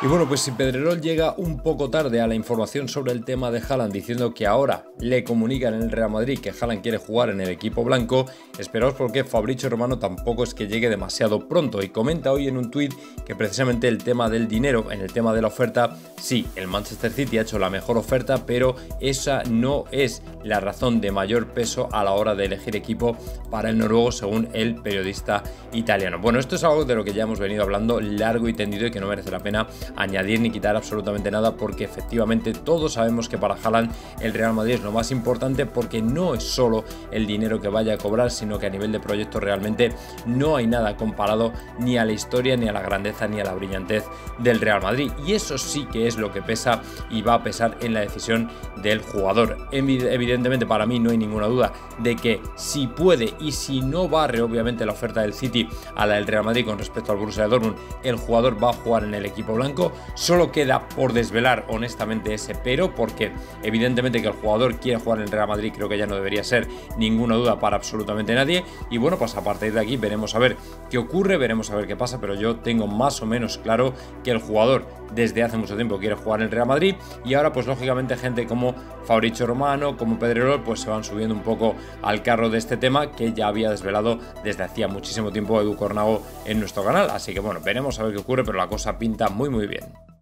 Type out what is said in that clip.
Y bueno, pues si Pedrerol llega un poco tarde a la información sobre el tema de Haaland, diciendo que ahora le comunican en el Real Madrid que Haaland quiere jugar en el equipo blanco, esperaos porque Fabrizio Romano tampoco es que llegue demasiado pronto, y comenta hoy en un tuit que precisamente el tema del dinero, en el tema de la oferta, sí, el Manchester City ha hecho la mejor oferta, pero esa no es la razón de mayor peso a la hora de elegir equipo para el noruego, según el periodista italiano. Bueno, esto es algo de lo que ya hemos venido hablando largo y tendido y que no merece la pena añadir ni quitar absolutamente nada, porque efectivamente todos sabemos que para Haaland el Real Madrid es lo más importante, porque no es solo el dinero que vaya a cobrar, sino que a nivel de proyecto realmente no hay nada comparado ni a la historia, ni a la grandeza, ni a la brillantez del Real Madrid, y eso sí que es lo que pesa y va a pesar en la decisión del jugador. Evidentemente para mí no hay ninguna duda de que si puede y si no barre obviamente la oferta del City a la del Real Madrid con respecto al Borussia Dortmund, el jugador va a jugar en el equipo blanco. Solo queda por desvelar honestamente ese pero, porque evidentemente que el jugador quiere jugar en el Real Madrid creo que ya no debería ser ninguna duda para absolutamente nadie, y bueno, pues a partir de aquí veremos a ver qué ocurre, veremos a ver qué pasa, pero yo tengo más o menos claro que el jugador desde hace mucho tiempo quiere jugar en el Real Madrid, y ahora pues lógicamente gente como Fabrizio Romano, como Pedrerol, pues se van subiendo un poco al carro de este tema que ya había desvelado desde hacía muchísimo tiempo Edu Cornago en nuestro canal, así que bueno, veremos a ver qué ocurre, pero la cosa pinta muy bien.